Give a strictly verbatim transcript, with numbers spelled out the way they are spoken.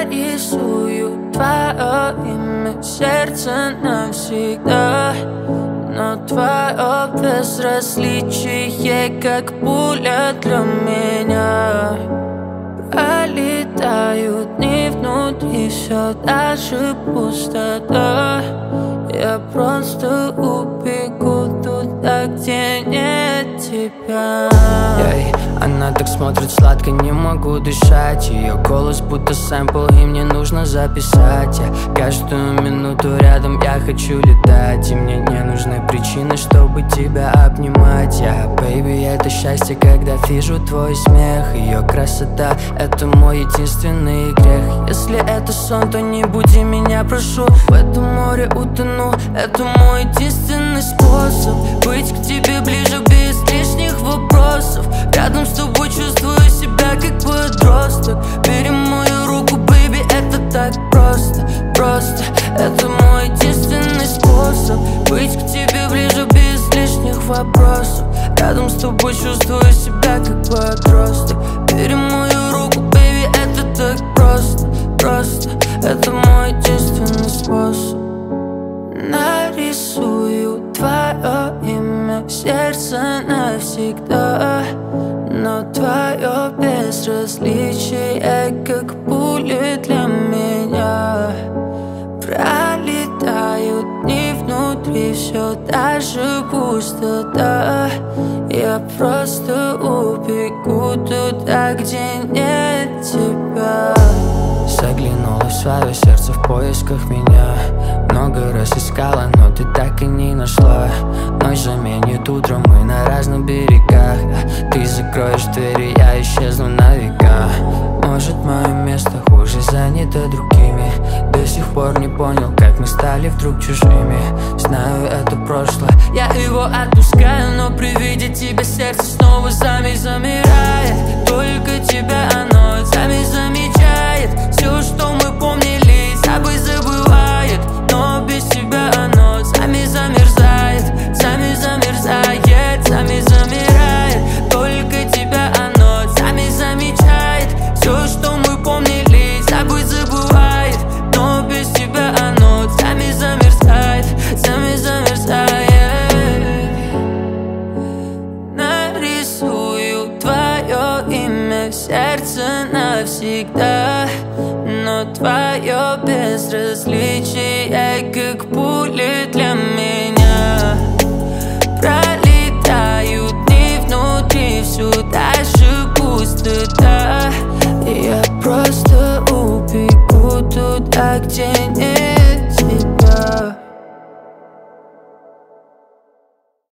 Нарисую твое имя, сердце навсегда. Но твое безразличие, как пуля для меня. Пролетают дни внутри, все даже пустота. Я просто убегу туда, где нет тебя. Эй, она так смотрит сладко, не могу дышать. Ее голос будто сэмпл, и мне нужно записать. Я каждую минуту рядом, я хочу летать. И мне не нужны причины, чтобы тебя обнимать. Я, бэйби, это счастье, когда вижу твой смех. Ее красота, это мой единственный грех. Если это сон, то не буди меня, прошу. В этом море утону, это мой единственный способ быть к тебе ближе без лишних вопросов. Рядом с тобой чувствую себя как подросток. Бери мою руку, бэйби, это так просто, просто. Это мой единственный способ быть к тебе ближе без лишних вопросов. Рядом с тобой чувствую себя как подросток. Бери мою руку, бэйби, это так просто, просто. Это мой единственный способ. Нарисую твое имя, сердце навсегда. Но твое безразличие, как пули для меня. Пролетают дни внутри, все даже пустота. Я просто убегу туда, где нет тебя. Заглянула в свое сердце в поисках меня. Много раз искала, но ты так и не нашла. Ночь заменит утро, мы на разных берегах. Ты закроешь двери, я исчезну на века. Может, мое место хуже занято другими. До сих пор не понял, как мы стали вдруг чужими. Знаю, это прошлое, я его отпускаю. Но при виде тебя сердце снова сами замирает. Только тебя оно сами замечает. Все, что мы помнили, собой забывает. Но без тебя оно сами замерзает, сами замерзает, сами замирает. Только тебя оно сами замечает. Все, что мы помнили, собой забывает. Но без тебя оно сами замерзает, сами замерзает. Нарисую твое имя, сердце навсегда. Но твое безразличие, как пули для меня. Пролетают дни внутри, все даже пустота. Я просто убегу туда, где нет